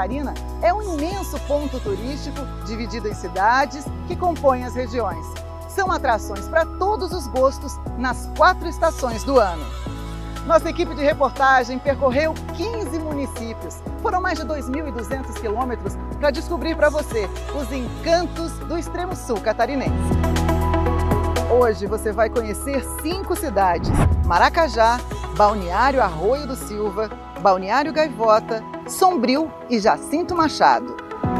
Catarina é um imenso ponto turístico dividido em cidades que compõem as regiões. São atrações para todos os gostos nas 4 estações do ano. Nossa equipe de reportagem percorreu 15 municípios. Foram mais de 2.200 quilômetros para descobrir para você os encantos do extremo sul catarinense. Hoje você vai conhecer 5 cidades: Maracajá, Balneário Arroio do Silva, Balneário Gaivota, Sombrio e Jacinto Machado.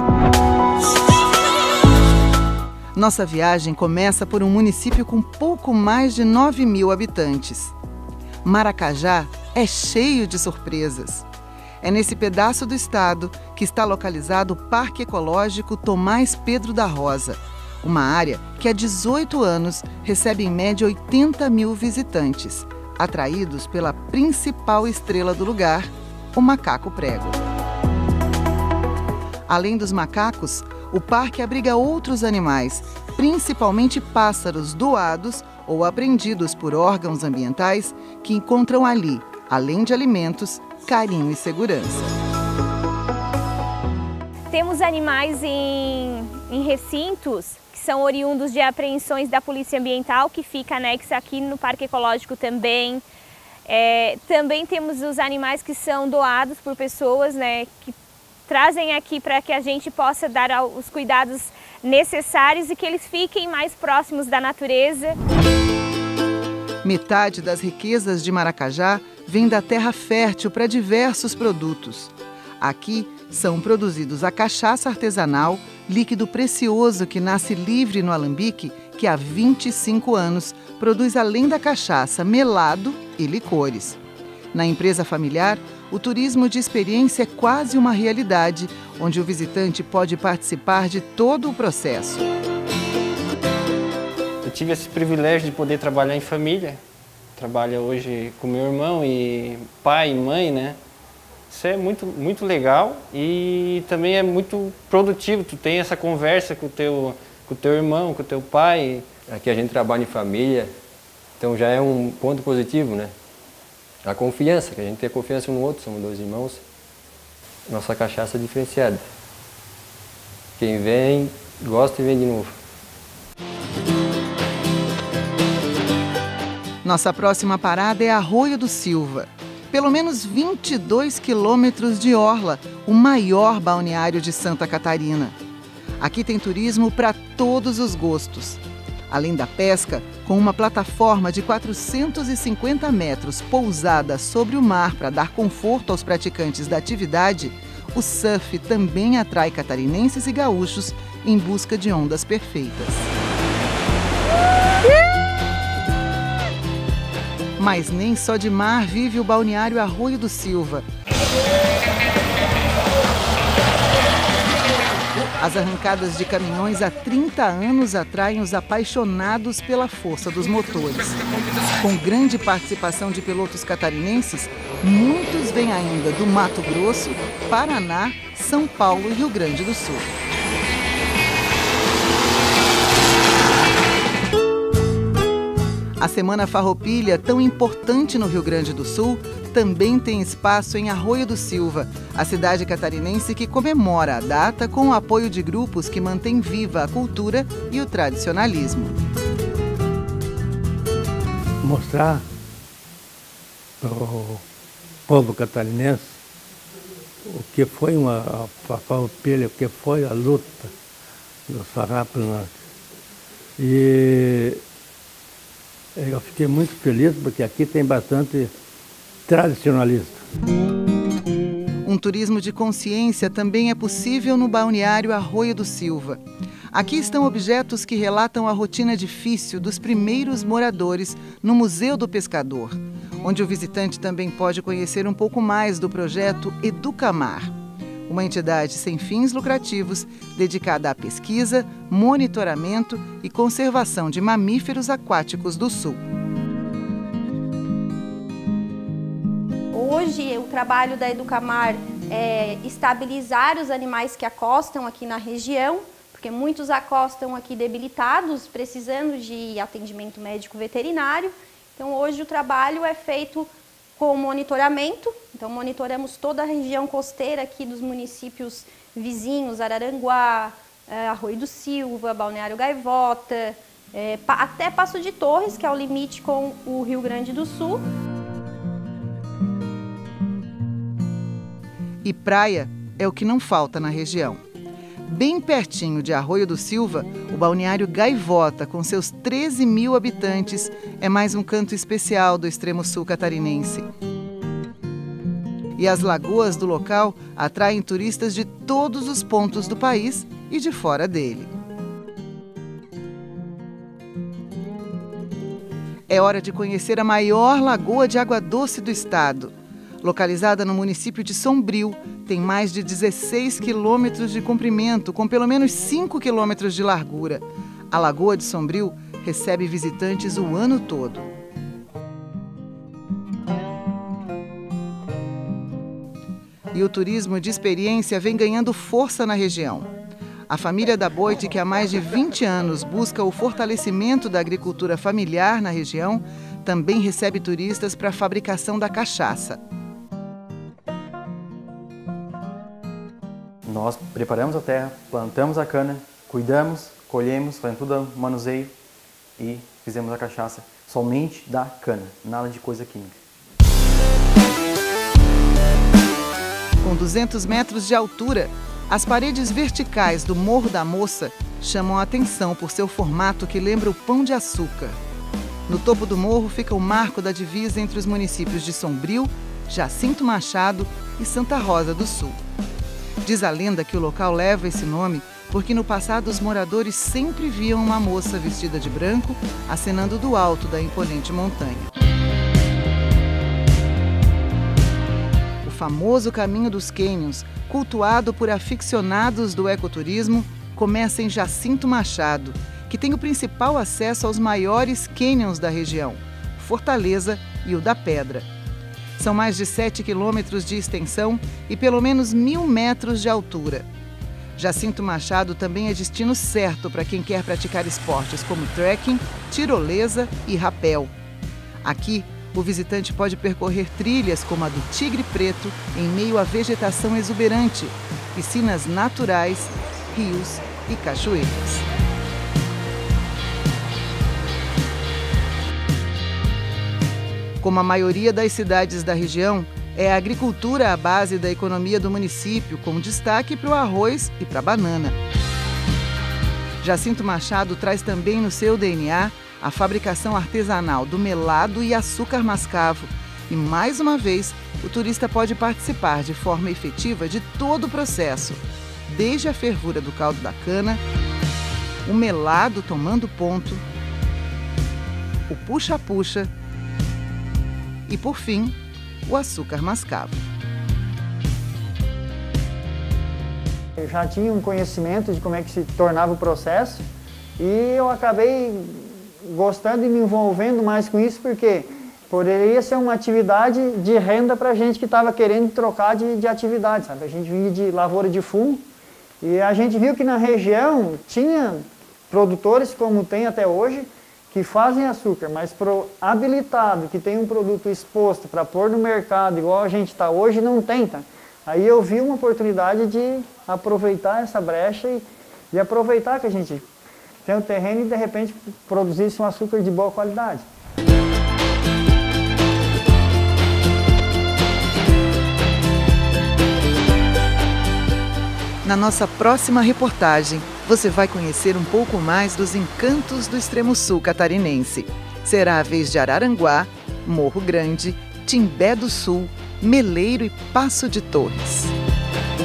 Nossa viagem começa por um município com pouco mais de 9.000 habitantes. Maracajá é cheio de surpresas. É nesse pedaço do estado que está localizado o Parque Ecológico Tomás Pedro da Rosa, uma área que há 18 anos recebe em média 80.000 visitantes, atraídos pela principal estrela do lugar, o macaco prego. Além dos macacos, o parque abriga outros animais, principalmente pássaros doados ou apreendidos por órgãos ambientais que encontram ali, além de alimentos, carinho e segurança. Temos animais em recintos que são oriundos de apreensões da Polícia Ambiental, que fica anexa aqui no Parque Ecológico também. Também temos os animais que são doados por pessoas, né, que trazem aqui para que a gente possa dar os cuidados necessários e que eles fiquem mais próximos da natureza. Metade das riquezas de Maracajá vem da terra fértil para diversos produtos. Aqui são produzidos a cachaça artesanal, líquido precioso que nasce livre no alambique, que há 25 anos produz, além da cachaça, melado e licores. Na empresa familiar, o turismo de experiência é quase uma realidade, onde o visitante pode participar de todo o processo. Eu tive esse privilégio de poder trabalhar em família. Trabalho hoje com meu irmão e pai e mãe, né? Isso é muito legal e também é muito produtivo. Tu tem essa conversa com o teu irmão, com o teu pai. Aqui a gente trabalha em família, então já é um ponto positivo, né? A confiança, que a gente tem confiança um no outro, somos 2 irmãos. Nossa cachaça é diferenciada. Quem vem, gosta e vem de novo. Nossa próxima parada é Arroio do Silva. Pelo menos 22 quilômetros de orla, o maior balneário de Santa Catarina. Aqui tem turismo para todos os gostos. Além da pesca, com uma plataforma de 450 metros pousada sobre o mar para dar conforto aos praticantes da atividade, o surf também atrai catarinenses e gaúchos em busca de ondas perfeitas. Mas nem só de mar vive o balneário Arroio do Silva. As arrancadas de caminhões há 30 anos atraem os apaixonados pela força dos motores. Com grande participação de pilotos catarinenses, muitos vêm ainda do Mato Grosso, Paraná, São Paulo e Rio Grande do Sul. A Semana Farroupilha, tão importante no Rio Grande do Sul, também tem espaço em Arroio do Silva, a cidade catarinense que comemora a data com o apoio de grupos que mantêm viva a cultura e o tradicionalismo. Mostrar para o povo catarinense o que foi a Farroupilha, o que foi a luta dos farrapos. E eu fiquei muito feliz porque aqui tem bastante tradicionalista. Um turismo de consciência também é possível no balneário Arroio do Silva. Aqui estão objetos que relatam a rotina difícil dos primeiros moradores no Museu do Pescador, onde o visitante também pode conhecer um pouco mais do projeto Educamar, uma entidade sem fins lucrativos dedicada à pesquisa, monitoramento e conservação de mamíferos aquáticos do Sul. Hoje, o trabalho da Educamar é estabilizar os animais que acostam aqui na região, porque muitos acostam aqui debilitados, precisando de atendimento médico veterinário. Então, hoje o trabalho é feito com monitoramento. Então, monitoramos toda a região costeira aqui dos municípios vizinhos, Araranguá, Arroio do Silva, Balneário Gaivota, até Passo de Torres, que é o limite com o Rio Grande do Sul. E praia é o que não falta na região. Bem pertinho de Arroio do Silva, o balneário Gaivota, com seus 13 mil habitantes, é mais um canto especial do extremo sul catarinense. E as lagoas do local atraem turistas de todos os pontos do país e de fora dele. É hora de conhecer a maior lagoa de água doce do estado. Localizada no município de Sombrio, tem mais de 16 quilômetros de comprimento, com pelo menos 5 quilômetros de largura. A Lagoa de Sombrio recebe visitantes o ano todo. E o turismo de experiência vem ganhando força na região. A família da Boite, que há mais de 20 anos busca o fortalecimento da agricultura familiar na região, também recebe turistas para a fabricação da cachaça. Nós preparamos a terra, plantamos a cana, cuidamos, colhemos, fazemos todo o manuseio e fizemos a cachaça somente da cana, nada de coisa química. Com 200 metros de altura, as paredes verticais do Morro da Moça chamam a atenção por seu formato que lembra o pão de açúcar. No topo do morro fica o marco da divisa entre os municípios de Sombrio, Jacinto Machado e Santa Rosa do Sul. Diz a lenda que o local leva esse nome porque no passado os moradores sempre viam uma moça vestida de branco acenando do alto da imponente montanha. O famoso Caminho dos Cânions, cultuado por aficionados do ecoturismo, começa em Jacinto Machado, que tem o principal acesso aos maiores cânions da região, Fortaleza e o da Pedra. São mais de 7 quilômetros de extensão e pelo menos 1.000 metros de altura. Jacinto Machado também é destino certo para quem quer praticar esportes como trekking, tirolesa e rapel. Aqui, o visitante pode percorrer trilhas como a do Tigre Preto em meio à vegetação exuberante, piscinas naturais, rios e cachoeiras. Como a maioria das cidades da região, é a agricultura a base da economia do município, com destaque para o arroz e para a banana. Jacinto Machado traz também no seu DNA a fabricação artesanal do melado e açúcar mascavo. E, mais uma vez, o turista pode participar de forma efetiva de todo o processo, desde a fervura do caldo da cana, o melado tomando ponto, o puxa-puxa e, por fim, o açúcar mascavo. Eu já tinha um conhecimento de como é que se tornava o processo e eu acabei gostando e me envolvendo mais com isso porque poderia ser uma atividade de renda para a gente que estava querendo trocar de atividade, sabe? A gente vinha de lavoura de fumo e a gente viu que na região tinha produtores, como tem até hoje, que fazem açúcar, mas pro habilitado, que tem um produto exposto para pôr no mercado, igual a gente está hoje, não tem, tá? Aí eu vi uma oportunidade de aproveitar essa brecha e aproveitar que a gente tem um terreno e, de repente, produzisse um açúcar de boa qualidade. Na nossa próxima reportagem, você vai conhecer um pouco mais dos encantos do extremo sul catarinense. Será a vez de Araranguá, Morro Grande, Timbé do Sul, Meleiro e Passo de Torres.